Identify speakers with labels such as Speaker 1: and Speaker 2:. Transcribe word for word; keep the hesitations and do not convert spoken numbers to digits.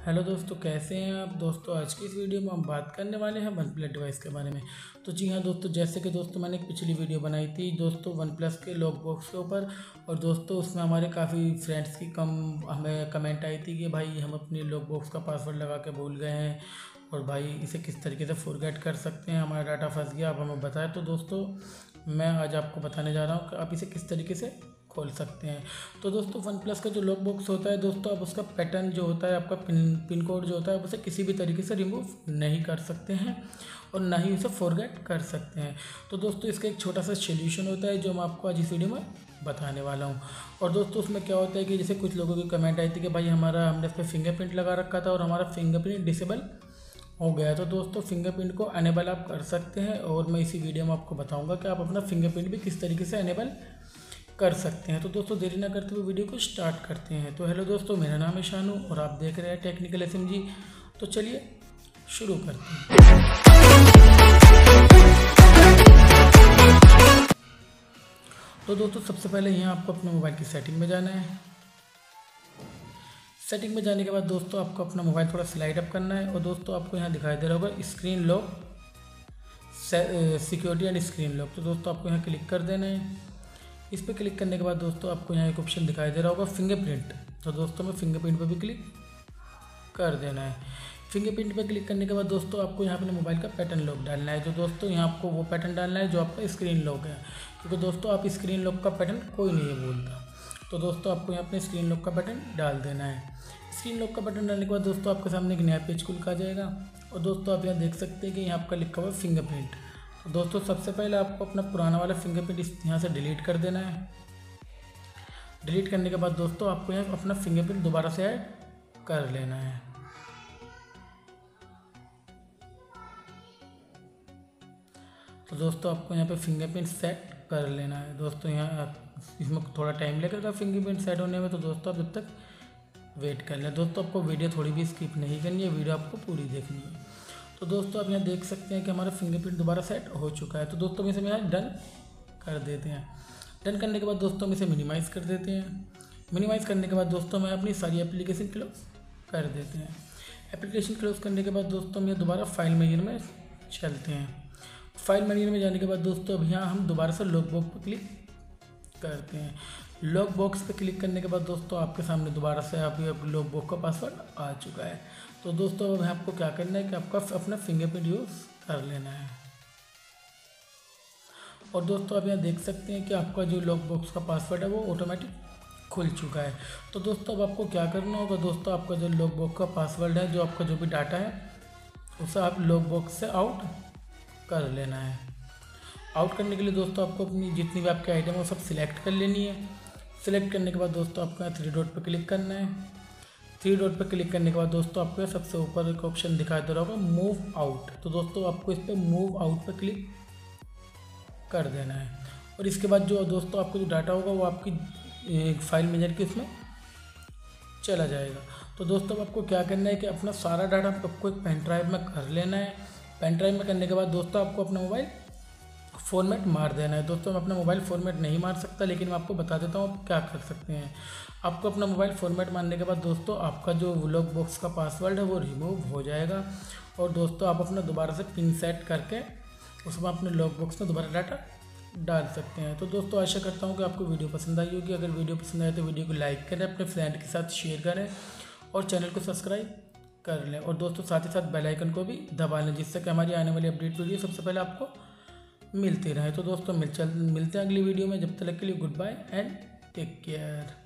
Speaker 1: Hello दोस्तों, कैसे हैं आप दोस्तों। आज की इस वीडियो में हम बात करने वाले हैं वन प्लस डिवाइस के बारे में। तो जी हाँ दोस्तों, जैसे कि दोस्तों मैंने एक पिछली वीडियो बनाई थी दोस्तों वन प्लस के लॉक बॉक्स के ऊपर, और दोस्तों उसमें हमारे काफ़ी फ्रेंड्स की कम हमें कमेंट आई थी कि भाई हम अपनी लॉक बॉक्स का पासवर्ड लगा के भूल गए हैं और भाई इसे किस तरीके से फॉरगेट कर सकते हैं, हमारा डाटा फंस गया, आप हमें बताएं। तो दोस्तों मैं आज आपको बताने जा रहा हूँ कि आप इसे किस तरीके से खोल सकते हैं। तो दोस्तों वन प्लस का जो लॉक बॉक्स होता है दोस्तों, आप उसका पैटर्न जो होता है, आपका पिन पिन कोड जो होता है, आप उसे किसी भी तरीके से रिमूव नहीं कर सकते हैं और ना ही उसे फॉरगेट कर सकते हैं। तो दोस्तों इसका एक छोटा सा सोल्यूशन होता है जो मैं आपको आज इस वीडियो में बताने वाला हूँ। और दोस्तों उसमें क्या होता है कि जैसे कुछ लोगों की कमेंट आई थी कि भाई हमारा हमने इस पर फिंगरप्रिंट लगा रखा था और हमारा फिंगरप्रिंट डिसेबल हो गया। तो दोस्तों फिंगरप्रिंट को अनेबल आप कर सकते हैं और मैं इसी वीडियो में आपको बताऊंगा कि आप अपना फिंगरप्रिंट भी किस तरीके से अनेबल कर सकते हैं। तो दोस्तों देरी ना करते हुए वीडियो को स्टार्ट करते हैं। तो हेलो दोस्तों, मेरा नाम है शानू और आप देख रहे हैं टेक्निकल एस एम जी। तो चलिए शुरू करते हैं। तो दोस्तों सबसे पहले यहाँ आपको अपने मोबाइल की सेटिंग में जाना है। सेटिंग में जाने के बाद दोस्तों आपको अपना मोबाइल थोड़ा स्लाइड अप करना है और दोस्तों आपको यहाँ दिखाई दे रहा होगा screen lock, security and screen lock. तो दोस्तों आपको यहाँ क्लिक कर देना है। इस पर क्लिक करने के बाद दोस्तों आपको यहाँ एक ऑप्शन दिखाई दे रहा होगा फिंगरप्रिंट। तो दोस्तों में फिंगरप्रिंट पर भी क्लिक कर देना है। फिंगरप्रिंट पर क्लिक करने के बाद दोस्तों आपको यहाँ अपने मोबाइल का पैटर्न लॉक डालना है। तो दोस्तों यहाँ आपको वो पैटर्न डालना है जो आपका स्क्रीन लॉक है, क्योंकि दोस्तों आप स्क्रीन लॉक का पैटर्न कोई नहीं भूलता। तो दोस्तों आपको यहाँ अपने स्क्रीन लॉक का बटन डाल देना है। स्क्रीन लॉक का बटन डालने के बाद दोस्तों आपके सामने एक नया पेज खुल का जाएगा और दोस्तों आप यहाँ देख सकते हैं कि यहाँ आपका लिखा हुआ है फिंगरप्रिंट। तो दोस्तों सबसे पहले आपको अपना पुराना वाला फिंगरप्रिंट इस यहाँ से डिलीट कर देना है। डिलीट करने के बाद दोस्तों आपको यहाँ अपना फिंगरप्रिंट दोबारा से ऐड कर लेना है। तो दोस्तों आपको यहाँ पे फिंगरप्रिंट सेट कर लेना है। दोस्तों यहाँ इसमें थोड़ा टाइम लगेगा फिंगरप्रिंट सेट होने में, तो दोस्तों आप जब तक वेट कर लें। दोस्तों आपको वीडियो थोड़ी भी स्किप नहीं करनी है, वीडियो आपको पूरी देखनी है। तो दोस्तों आप यहाँ देख सकते हैं कि हमारा फिंगरप्रिंट दोबारा सेट हो चुका है। तो दोस्तों हम इसे यहाँ डन कर देते हैं। डन करने के बाद दोस्तों हम इसे मिनिमाइज़ कर देते हैं। मिनिमाइज़ करने के बाद दोस्तों मैं अपनी सारी एप्लीकेशन क्लोज कर देते हैं। एप्लीकेशन क्लोज करने के बाद दोस्तों हम ये दोबारा फाइल मेन्यू में चलते हैं। फाइल मेन्यू में जाने के बाद दोस्तों अब यहाँ हम दोबारा से लॉक बॉक्स पर क्लिक करते हैं। लॉक बॉक्स पर क्लिक करने के बाद दोस्तों आपके सामने दोबारा से आप ये लॉक बॉक्स का पासवर्ड आ चुका है। तो दोस्तों अब आपको क्या करना है कि आपका अपना फिंगरप्रिंट यूज़ कर लेना है। और दोस्तों आप यहाँ देख सकते हैं कि आपका जो लॉक बॉक्स का पासवर्ड है वो ऑटोमेटिक खुल चुका है। तो दोस्तों अब आपको क्या करना होगा, दोस्तों आपका जो लॉक बॉक्स का पासवर्ड है, जो आपका जो भी डाटा है, उसे आप लॉक बॉक्स से आउट कर लेना है। आउट करने के लिए दोस्तों आपको अपनी जितनी भी आपकी आइटम है वो सब सिलेक्ट कर लेनी है। सिलेक्ट करने के बाद दोस्तों आपको यहाँ थ्री डॉट पर क्लिक करना है। थ्री डॉट पर क्लिक करने के बाद दोस्तों आपको सबसे ऊपर एक ऑप्शन दिखाई दे रहा होगा मूव आउट। तो दोस्तों आपको इस पर मूव आउट पर क्लिक कर देना है और इसके बाद जो दोस्तों आपको जो डाटा होगा वो आपकी फाइल मैनेजर के इसमें चला जाएगा। तो दोस्तों आपको क्या करना है कि अपना सारा डाटा आपको एक पेन ड्राइव में कर लेना है। पेन ड्राइव में करने के बाद दोस्तों आपको अपना मोबाइल फॉर्मेट मार देना है। दोस्तों मैं अपना मोबाइल फॉर्मेट नहीं मार सकता, लेकिन मैं आपको बता देता हूँ आप क्या कर सकते हैं। आपको अपना मोबाइल फॉर्मेट मारने के बाद दोस्तों आपका जो लॉक बॉक्स का पासवर्ड है वो रिमूव हो जाएगा और दोस्तों आप अपना दोबारा से पिन सेट करके उसमें अपने लॉक बॉक्स में दोबारा डाटा डाल सकते हैं। तो दोस्तों आशा करता हूँ कि आपको वीडियो पसंद आई होगी। अगर वीडियो पसंद आए तो वीडियो को लाइक करें, अपने फ्रेंड के साथ शेयर करें और चैनल को सब्सक्राइब कर लें और दोस्तों साथ ही साथ बेल आइकन को भी दबा लें, जिससे कि हमारी आने वाली अपडेट वीडियो सबसे पहले आपको मिलती रहे। तो दोस्तों मिल चल मिलते हैं अगली वीडियो में। जब तक के लिए goodbye and take care.